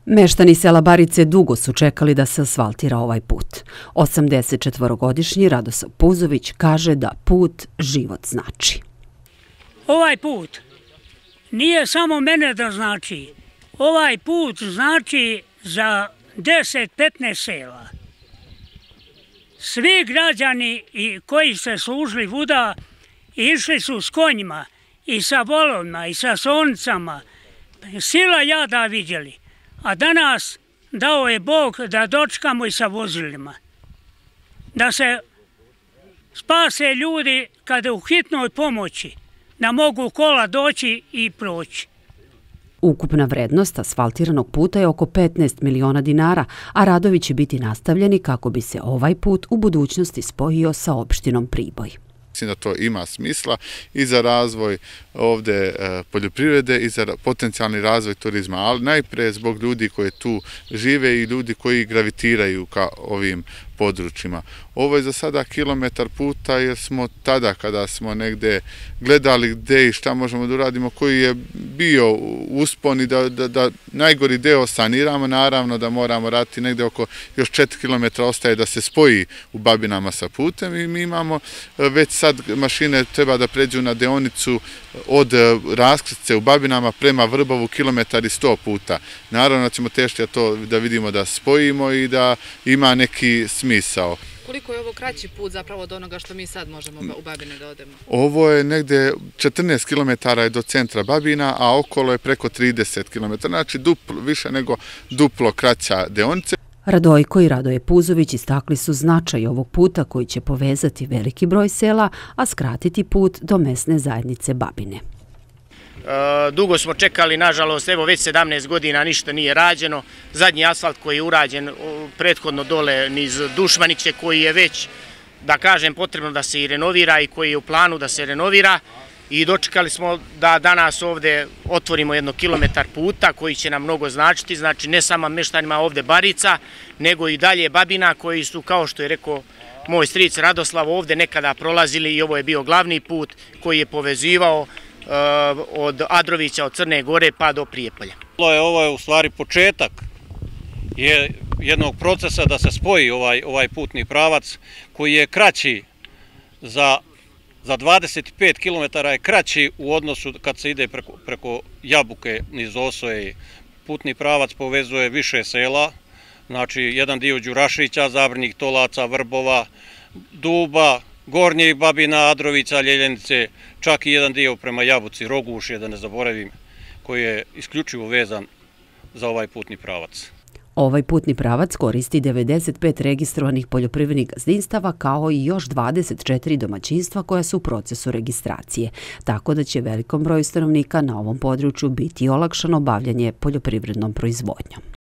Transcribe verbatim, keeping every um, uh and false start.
Meštani sela Barice dugo su čekali da se asfaltira ovaj put. osamdesetčetvorogodišnji Radosav Puzović kaže da put život znači. Ovaj put nije samo mene da znači. Ovaj put znači za deset do petnaest sela. Svi građani koji se služili vuda išli su s konjima i sa volovima i sa sonicama. Sila jada vidjeli. A danas dao je Bog da dočekamo i sa vozilima. Da se spase ljudi kada u hitnoj pomoći, da mogu kola doći i proći. Ukupna vrednost asfaltiranog puta je oko petnaest miliona dinara, a radovi će biti nastavljeni kako bi se ovaj put u budućnosti spojio sa opštinom Priboj. Mislim da to ima smisla i za razvoj ovde poljoprivrede i za potencijalni razvoj turizma, ali najpre zbog ljudi koji tu žive i ljudi koji gravitiraju ka ovim područjima. Ovo je za sada kilometar puta jer smo tada kada smo negde gledali gde i šta možemo da uradimo, koji je bio uspon i da, da, da najgori deo saniramo, naravno da moramo raditi negde oko još četiri kilometra ostaje da se spoji u Babinama sa putem i mi imamo već sad mašine treba da pređu na deonicu od raskrsnice u Babinama prema Vrbovu kilometar i sto puta. Naravno da ćemo težiti to da vidimo da spojimo i da ima neki smisao. Koliko je ovo kraći put zapravo od onoga što mi sad možemo u Babine da odemo? Ovo je negde četrnaest kilometara je do centra Babina, a okolo je preko trideset kilometara, znači duplo, više nego duplo kraća deonica. Radojko i Radoje Puzović istakli su značaj ovog puta koji će povezati veliki broj sela, a skratiti put do mesne zajednice Babine. Dugo smo čekali, nažalost, evo već sedamnaest godina ništa nije rađeno. Zadnji asfalt koji je urađen prethodno dole niz Dušmaniće, koji je već, da kažem, potrebno da se i renovira i koji je u planu da se renovira. I dočekali smo da danas ovde otvorimo jedno kilometar puta koji će nam mnogo značiti, znači ne samo meštanima ovde Barica, nego i dalje Babina koji su, kao što je rekao moj stric Radoslav, ovde nekada prolazili i ovo je bio glavni put koji je povezivao od Adrovića, od Crne Gore pa do Prijepolja. Ovo je u stvari početak jednog procesa da se spoji ovaj, ovaj putni pravac koji je kraći za, za dvadeset pet kilometara je kraći u odnosu kad se ide preko, preko Jabuke niz Osoje. Putni pravac povezuje više sela, znači jedan dio Đurašića, Zabrnjih Tolaca, Vrbova, Duba, Gornjih Babina, Adrovića, Ljeljenice, čak i jedan dio prema Jabuci, Rogušje, da ne zaboravim, koji je isključivo vezan za ovaj putni pravac. Ovaj putni pravac koristi devedeset pet registrovanih poljoprivrednih gazdinstava kao i još dvadeset četiri domaćinstva koja su u procesu registracije, tako da će velikom broju stanovnika na ovom području biti olakšano bavljanje poljoprivrednom proizvodnjom.